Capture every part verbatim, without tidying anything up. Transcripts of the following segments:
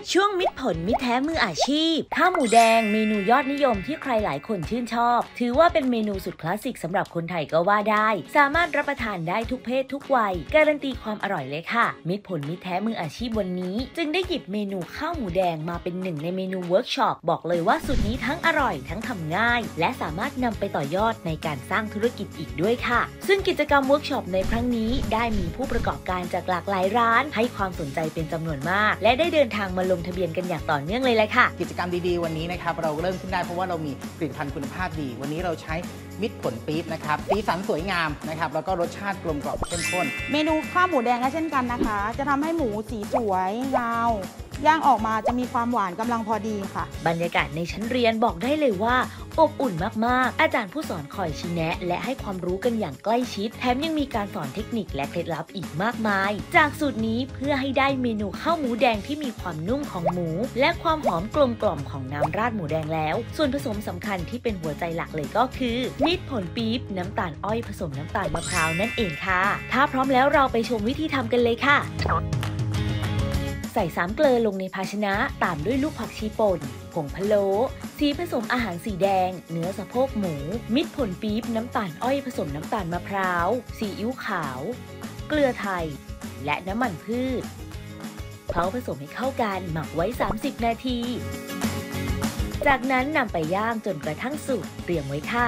ช่วงมิตรผลมิตรแท้มืออาชีพข้าวหมูแดงเมนูยอดนิยมที่ใครหลายคนชื่นชอบถือว่าเป็นเมนูสุดคลาสสิกสำหรับคนไทยก็ว่าได้สามารถรับประทานได้ทุกเพศทุกวัยการันตีความอร่อยเลยค่ะมิตรผลมิตรแท้มืออาชีพวันนี้จึงได้หยิบเมนูข้าวหมูแดงมาเป็นหนึ่งในเมนูเวิร์กช็อปบอกเลยว่าสูตรนี้ทั้งอร่อยทั้งทำง่ายและสามารถนำไปต่อยอดในการสร้างธุรกิจอีกด้วยค่ะซึ่งกิจกรรมเวิร์กช็อปในครั้งนี้ได้มีผู้ประกอบการจากหลากหลายร้านให้ความสนใจเป็นจำนวนมากและได้เดินทางมาลงทะเบียนกันอย่างต่อเนื่องเลยแหละค่ะกิจกรรมดีๆวันนี้นะครับเราเริ่มขึ้นได้เพราะว่าเรามีผลิตภัณฑ์คุณภาพดีวันนี้เราใช้มิตรผลปี๊บนะครับสีสันสวยงามนะครับแล้วก็รสชาติกลมกล่อมเข้มข้นเมนูข้าวหมูแดงก็เช่นกันนะคะจะทำให้หมูสีสวยยาวย่างออกมาจะมีความหวานกำลังพอดีค่ะบรรยากาศในชั้นเรียนบอกได้เลยว่าอบอุ่นมากๆอาจารย์ผู้สอนคอยชี้แนะและให้ความรู้กันอย่างใกล้ชิดแถมยังมีการสอนเทคนิคและเคล็ดลับอีกมากมายจากสูตรนี้เพื่อให้ได้เมนูข้าวหมูแดงที่มีความนุ่มของหมูและความหอมกลมกล่อมของน้ำราดหมูแดงแล้วส่วนผสมสำคัญที่เป็นหัวใจหลักเลยก็คือมิตรผลปี๊บน้ำตาลอ้อยผสมน้ำตาลมะพร้าวนั่นเองค่ะถ้าพร้อมแล้วเราไปชมวิธีทำกันเลยค่ะใส่สามเกลือลงในภาชนะตามด้วยลูกผักชีป่นผงพะโล้สีผสมอาหารสีแดงเนื้อสะโพกหมูมิตรผลปี๊บน้ำตาลอ้อยผสมน้ำตาลมะพร้าวซีอิ๊วขาวเกลือไทยและน้ำมันพืชเคล้าผสมให้เข้ากันหมักไว้สามสิบนาทีจากนั้นนำไปย่างจนกระทั่งสุกเตรียมไว้ค่ะ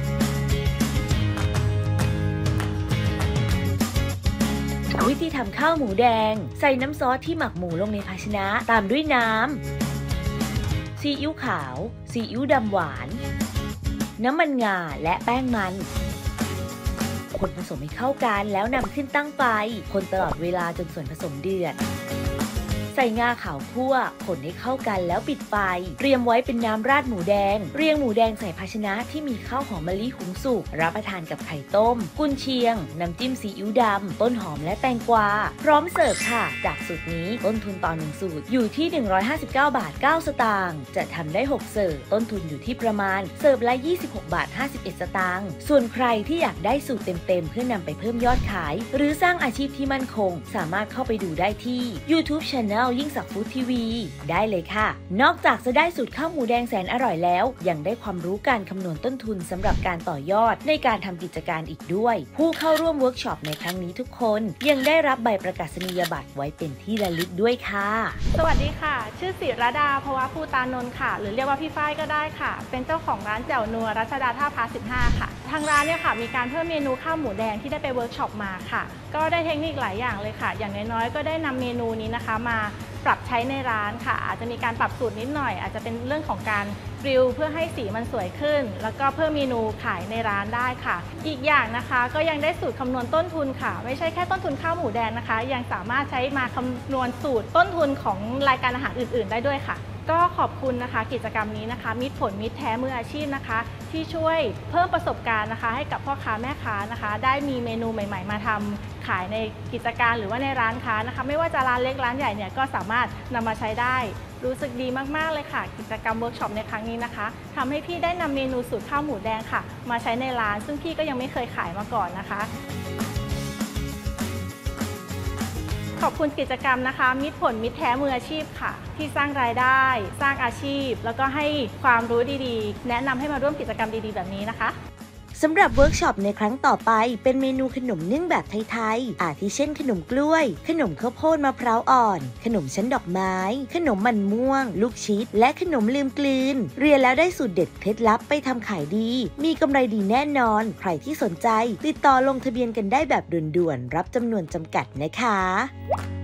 วิธีทำข้าวหมูแดงใส่น้ำซอสที่หมักหมูลงในภาชนะตามด้วยน้ำซีอิ๊วขาวซีอิ๊วดำหวานน้ำมันงาและแป้งมันคนผสมให้เข้ากันแล้วนำขึ้นตั้งไฟคนตลอดเวลาจนส่วนผสมเดือดใส่งาขาวคั่วคนให้เข้ากันแล้วปิดไฟเตรียมไว้เป็นน้ำราดหมูแดงเรียงหมูแดงใส่ภาชนะที่มีข้าวหอมมะลิหุงสุกรับประทานกับไข่ต้มกุนเชียงน้ำจิ้มซีอิ๊วดำต้นหอมและแตงกวาพร้อมเสิร์ฟค่ะจากสูตรนี้ต้นทุนต่อหนึ่งสูตรอยู่ที่หนึ่งร้อยห้าสิบเก้าบาทเก้าสตางค์จะทำได้หกเสิร์ฟต้นทุนอยู่ที่ประมาณเสิร์ฟละยี่สิบหกบาทห้าสิบเอ็ดสตางค์ส่วนใครที่อยากได้สูตรเต็มๆเพื่อนำไปเพิ่มยอดขายหรือสร้างอาชีพที่มั่นคงสามารถเข้าไปดูได้ที่ YouTube Channel ยิ่งศักดิ์ฟู้ดทีวีได้เลยค่ะนอกจากจะได้สูตรข้าวหมูแดงแสนอร่อยแล้วยังได้ความรู้การคำนวณต้นทุนสำหรับการต่อยอดในการทำกิจการอีกด้วยผู้เข้าร่วมเวิร์กช็อปในครั้งนี้ทุกคนยังได้รับใบประกาศนียบัตรไว้เป็นที่ระลึกด้วยค่ะสวัสดีค่ะชื่อศิรดาภวะภูตานนท์ค่ะหรือเรียกว่าพี่ฝ้ายก็ได้ค่ะเป็นเจ้าของร้านแจ่วนัวรัชดาท่าพระสิบห้าค่ะทางร้านเนี่ยค่ะมีการเพิ่มเมนูข้าวหมูแดงที่ได้ไปเวิร์กช็อปมาค่ะก็ได้เทคนิคหลายอย่างเลยค่ะอย่างน้อยๆก็ได้นำเมนูนี้นะคะมาปรับใช้ในร้านค่ะอาจจะมีการปรับสูตรนิดหน่อยอาจจะเป็นเรื่องของการกริลเพื่อให้สีมันสวยขึ้นแล้วก็เพิ่มเมนูขายในร้านได้ค่ะอีกอย่างนะคะก็ยังได้สูตรคำนวณต้นทุนค่ะไม่ใช่แค่ต้นทุนข้าวหมูแดงนะคะยังสามารถใช้มาคำนวณสูตรต้นทุนของรายการอาหารอื่นๆได้ด้วยค่ะก็ขอบคุณนะคะกิจกรรมนี้นะคะมิตรผลมิตรแท้มืออาชีพนะคะที่ช่วยเพิ่มประสบการณ์นะคะให้กับพ่อค้าแม่ค้านะคะได้มีเมนูใหม่ๆมาทำขายในกิจการหรือว่าในร้านค้านะคะไม่ว่าจะร้านเล็กร้านใหญ่เนี่ยก็สามารถนำมาใช้ได้รู้สึกดีมากๆเลยค่ะกิจกรรมเวิร์กช็อปในครั้งนี้นะคะทำให้พี่ได้นำเมนูสูตรข้าวหมูแดงค่ะมาใช้ในร้านซึ่งพี่ก็ยังไม่เคยขายมาก่อนนะคะขอบคุณกิจกรรมนะคะมิตรผลมิตรแท้มืออาชีพค่ะที่สร้างรายได้สร้างอาชีพแล้วก็ให้ความรู้ดีๆแนะนำให้มาร่วมกิจกรรมดีๆแบบนี้นะคะสำหรับเวิร์กช็อปในครั้งต่อไปเป็นเมนูขนมนึ่งแบบไทยๆอาทิเช่นขนมกล้วยขนมข้าวโพดมะพร้าวอ่อนขนมชั้นดอกไม้ขนมมันม่วงลูกชิดและขนมลืมกลืนเรียนแล้วได้สูตรเด็ดเคล็ดลับไปทำขายดีมีกำไรดีแน่นอนใครที่สนใจติดต่อลงทะเบียนกันได้แบบด่วนๆรับจำนวนจำกัดนะคะ